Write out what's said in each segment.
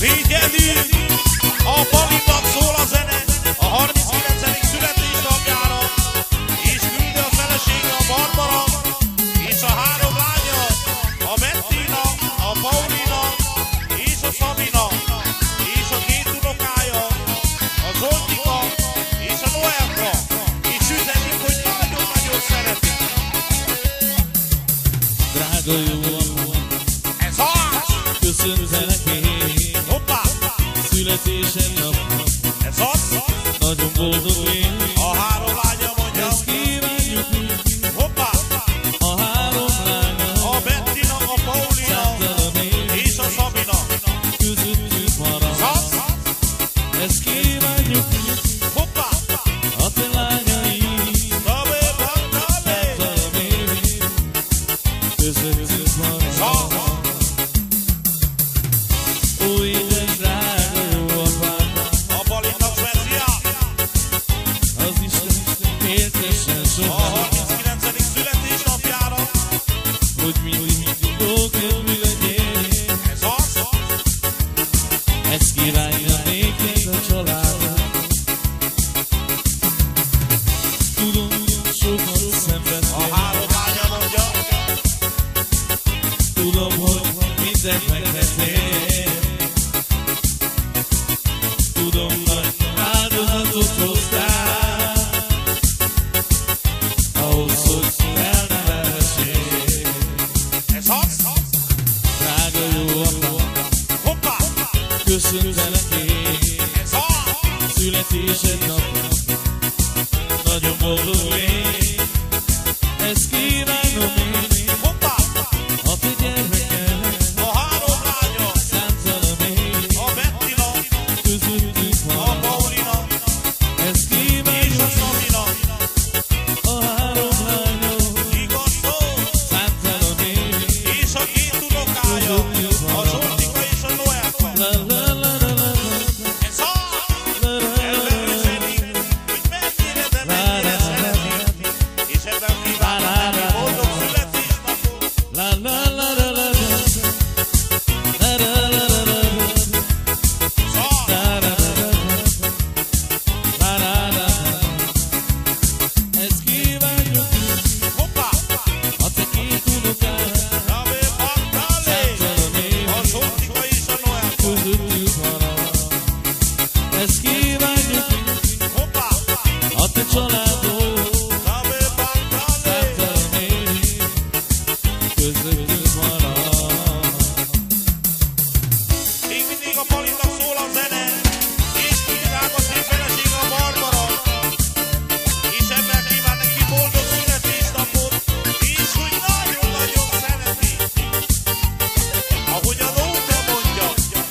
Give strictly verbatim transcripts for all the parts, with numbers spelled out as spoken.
Figyelünk! A Palinak szól a zene a harminckilencedik születésnapjára, és küldi a felesége a Barbara, és a három lánya, a Bettina, a Paulina, és a Szabina, és a két unokája, a Zsoltika, és a Noelka, és üzenik, hogy nagyon-nagyon szeretik. Drága jó apa, ez az! köszöntelek én, Hoppá! születésem napnak, Ez az! nagyon boldog én. A három lánya mondja, Ezt kívánjuk neki, hoppá! a három lánya, A Bettina, a Paulina, számtalan év, és a Szabina. közöttünk marad. Szaz! Ezt kívánjuk neki, Hoppá! a te lányaid, Tabé, Bantalé! számtalan év, közöttünk marad. Szaz! Ó, édes drága jó apám, A Balinak speciál! az Isten éltessen A soha, harminckilencedik születésnapjára! hogy mindig jó kedvű legyél. Ez az! Ezt kívánja néked a családod. Tudom, sokat A szenvedtél, három lánya mondja, tudom, hogy mindent megtettél. Tudom, nagy áldozatot hoztál, ahhoz, hogy elnevelhessél. ez az! Drága jó apa, Hoppá! köszöntelek én, Ez az! születésed napra, nagyon boldog légy. Ezt kívánom én, Hoppá! a te gyermeked, A három lánya, számtalan év, a Bettina, közöttünk a van. Paulina, Ezt és a kívánjuk, Szabina. a három lányom, Igaz szó! számtalan év, És a két unokája, a Zsoltika és a Noelka. la la la la la la, Ez az! la la la Ebben la. üzenik, hogy mennyire, de mennyire szeretik. És ebben kívánok neki boldog születésnapot. La la la la la la, la la la la la, Szar! la la la la, la la la la. Ezt kívánjuk Hoppá! a te két unokád, Tabé, Bantalé! számtalan év, A Zsoltika és a Noelka. közöttünk marad. Ezt kívánjuk Hoppá! a te családod, Tabé, Bantalé! számtalan év, közöttünk marad. Még mindig a Palinak szól a zene, és kívánják a szép felesége a Barbara, és ebben kíván neki boldog születésnapot, és hogy nagyon-nagyon szereti, ahogy a nóta mondja.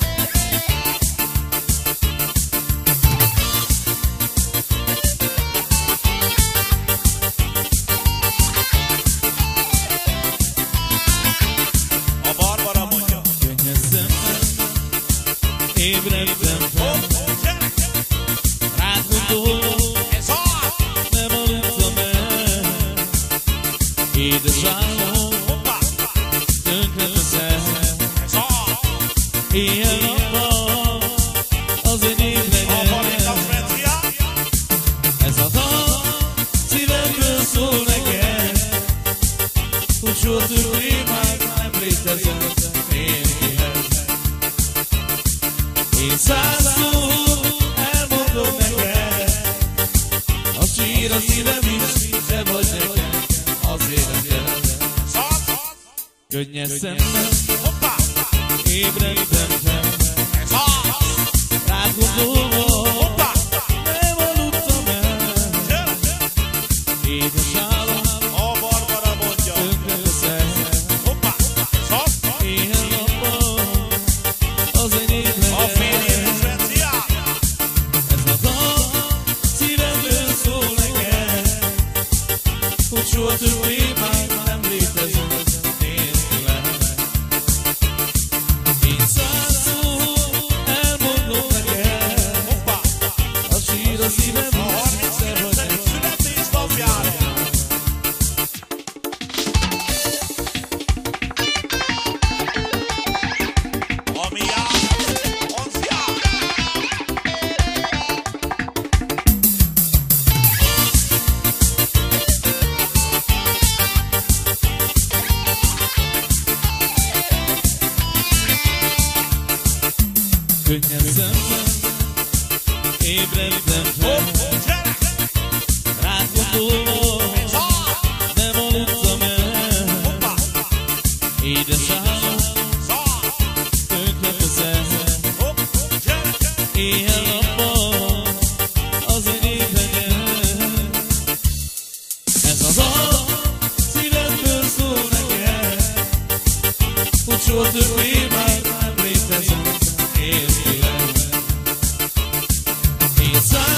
A Barbara mondja. Könnyes szemmel ébredtem fel, Hopp, gyere! rád gondolva, Ez az! nem aludtam el. Édes álmom, Hoppá! tönkre teszel, Ez az! éjjel-nappal az én év A Palinak legyen. speciál! Ez a dal szívemből szól neked, hogy soha többé már nem létezett én életben. Én százszor elmondom neked, a sír a szívem is, te vagy nekem az életem. Ez az! Könnyes szemmel Hoppá! ébredtem fel, Ez az! rád gondolva, Hoppá! nem aludtam el. Gyere! Édes álom, A Barbara mondja. tönkre teszel, Hoppá! Ez az! éjjel-nappal az én év A legyen. férjének speciál! Ez a dal szívemből szól neked, hogy soha többé már nem létezett én életben. Én százszor elmondom neked, Könnyen szemben ébredtem fel, rád gondolva nem aludtam el. Édesállam, tönkre teszel, éjjel-nappal azért ébredjen. Ez az a szívemből szól neked, hogy soha többé már nem létezem. Inside